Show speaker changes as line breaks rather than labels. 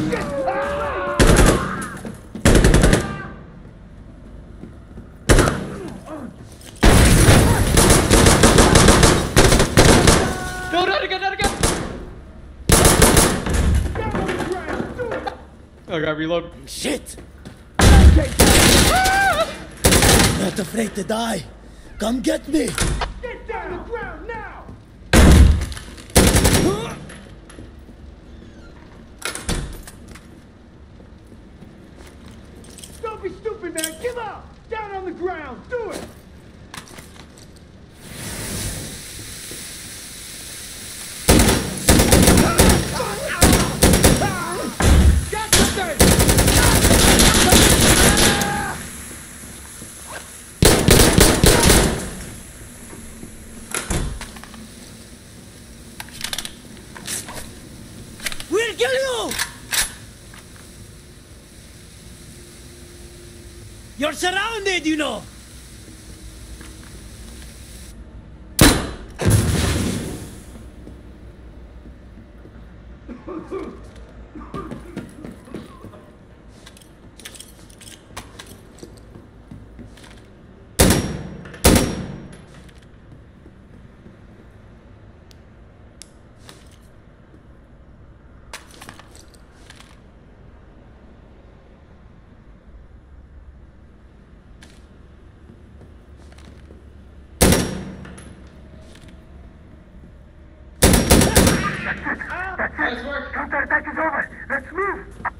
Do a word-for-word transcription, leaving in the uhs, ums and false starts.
No, not again, not again! I gotta reload.
Shit! Not afraid to die. Come get me!
Get down on the ground now! Don't be stupid, man! Give up! Down on the ground! Do it! Got something!
We'll kill you! You're surrounded, you know!
Nice work.
Counterattack is over. Let's move.